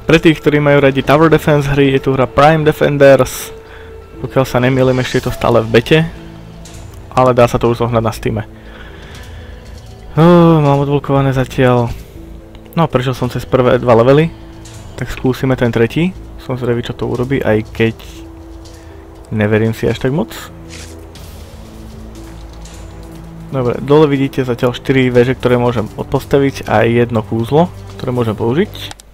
Pre tých, ktorí majú radi Tower Defense hry, je tu hra Prime Defenders. Pokiaľ sa nemýlim, ešte je to stále v bete. Ale dá sa to už zohnať na Steame. Mám odblokované zatiaľ. No, prešiel som cez prvé 2 levely. Tak skúsime ten tretí. Som zvedavý, čo to urobí, aj keď neverím si až tak moc. Dobre, dole vidíte zatiaľ 4 veže, ktoré môžem odpostaviť a jedno kúzlo, ktoré môžem použiť.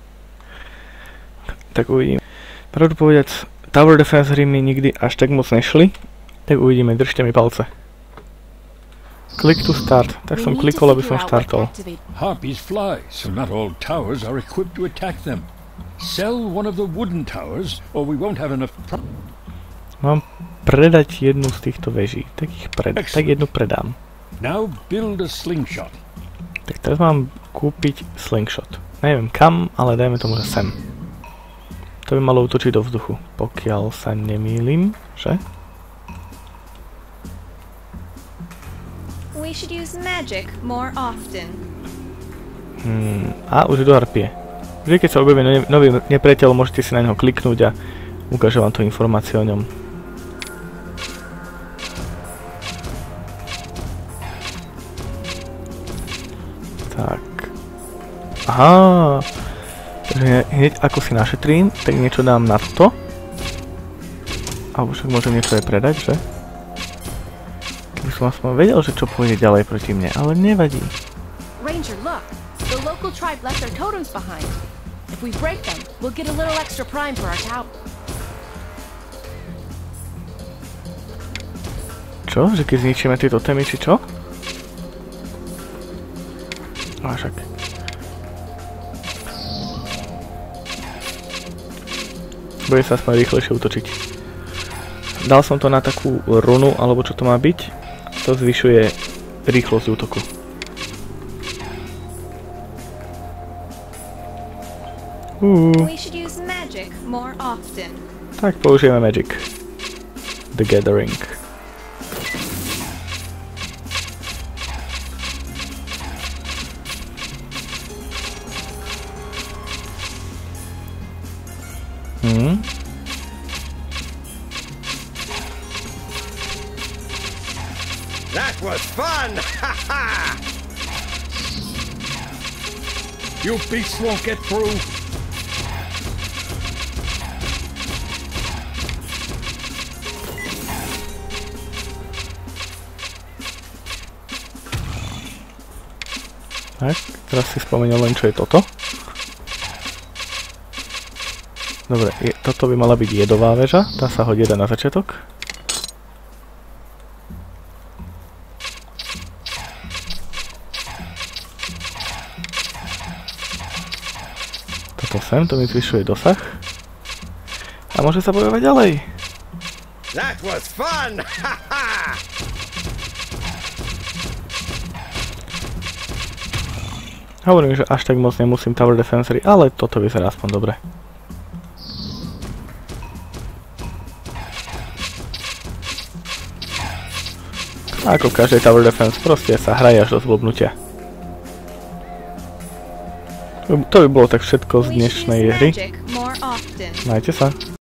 Tak uvidím. Pravdu povedať, Tower Defense hry mi nikdy až tak moc nešli. Tak uvidíme, držte mi palce. Click to start. Tak som klikol, aby som štartol. Harpies fly, so not all towers are equipped to attack them. Sell one of the wooden towers, or we won't have enough. Mám predať jednu z týchto veží. Tak jednu predám. Now build a slingshot. Tak teraz mám kúpiť slingshot. Neviem kam, ale dajme tomu, že sem. To by malo útočiť do vzduchu, pokiaľ sa nemýlim, že? We should use magic more often. A už je do harpie. Vždy, keď sa objaví nový nepriateľ, môžete si na neho kliknúť a ukáže vám to informácie o ňom. Tak. Aha. Takže hneď ako si našetrím, tak niečo dám na toto. Alebo však môžem niečo aj predať, že? Keby som aspoň vedel, že čo pôjde ďalej proti mne, ale nevadí. Ranger, look. The local tribe left their totems behind. If we break them, we'll get a little extra prime for our tower. Čo? Že keď zničíme tieto témy, či čo? A však. Bude sa aspoň rýchlejšie útočiť. Dal som to na takú runu, alebo čo to má byť. To zvyšuje rýchlosť útoku. We should use magic more often. Tak použijeme Magic. The Gathering. That was fun! Ha ha! You beasts won't get through. Tak, teraz si spomenul len, čo je toto. Dobre, toto by mala byť jedová väža, tá sa hodí na začiatok. Toto sem, to mi zvyšuje dosah. A môže sa bojovať ďalej. That was fun! Ha ha! Hovorím, že až tak moc nemusím Tower Defensery, ale toto vyzerá aspoň dobre. Ako v každej Tower Defense, proste sa hraje až do zblbnutia. To by bolo tak všetko z dnešnej hry. Majte sa.